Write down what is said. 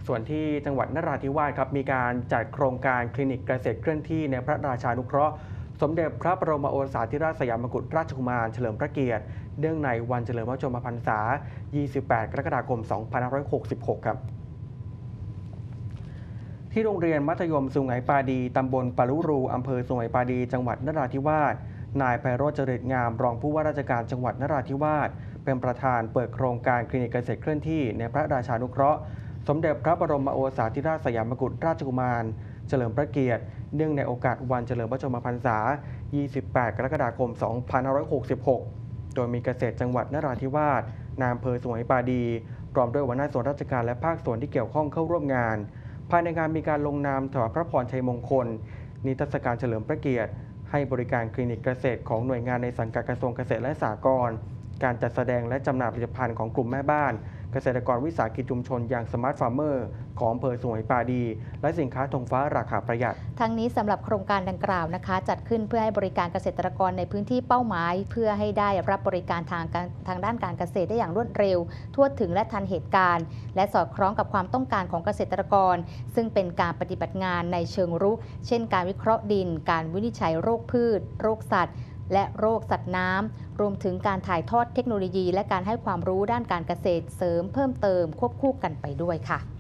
ส่วนที่จังหวัดนราธิวาสครับมีการจัดโครงการคลินิกเกษตรเคลื่อนที่ในพระราชานุเคราะห์สมเด็จพระบรมโอรสาธิราชสยามกุฎราชกุมารเฉลิมพระเกียรติเนื่องในวันเฉลิมพระชนมพรรษา 28 กรกฎาคม 2566 ครับที่โรงเรียนมัธยมสุไหงปาดีตำบลปารุรูอำเภอสุไหงปาดีจังหวัดนราธิวาสนายไพโรจน์เจริญงามรองผู้ว่าราชการจังหวัดนราธิวาสเป็นประธานเปิดโครงการคลินิกเกษตรเคลื่อนที่ในพระราชานุเคราะห์สมเด็จพระบรมโอรสาธิราชสยามกุฎราชกุมารเฉลิมพระเกียรติเนื่องในโอกาสวันเฉลิมพระชนมพรรษา 28 กรกฎาคม 2566 โดยมีเกษตรจังหวัดนราธิวาสนายอำเภอสุไหงปาดีพร้อมด้วยหัวหน้าส่วนราชการและภาคส่วนที่เกี่ยวข้องเข้าร่วมงานภายในงานมีการลงนามถวายพระพรชัยมงคลนิทรรศการเฉลิมพระเกียรติให้บริการคลินิกเกษตรของหน่วยงานในสังกัดกระทรวงเกษตรและสหกรณ์การจัดแสดงและจำหน่ายผลิตภัณฑ์ของกลุ่มแม่บ้านเกษตรกรวิสาหกิจชุมชนอย่างสมาร์ทฟาร์มเมอร์ของอำเภอสุไหงปาดีและสินค้าธงฟ้าราคาประหยัดทั้งนี้สำหรับโครงการดังกล่าวนะคะจัดขึ้นเพื่อให้บริการเกษตรกรในพื้นที่เป้าหมายเพื่อให้ได้รับบริการทางด้านการเกษตรได้อย่างรวดเร็วทั่วถึงและทันเหตุการณ์และสอดคล้องกับความต้องการของเกษตรกรซึ่งเป็นการปฏิบัติงานในเชิงรุกเช่นการวิเคราะห์ดินการวินิจฉัยโรคพืชโรคสัตว์และโรคสัตว์น้ำรวมถึงการถ่ายทอดเทคโนโลยีและการให้ความรู้ด้านการเกษตรเสริมเพิ่มเติมควบคู่กันไปด้วยค่ะ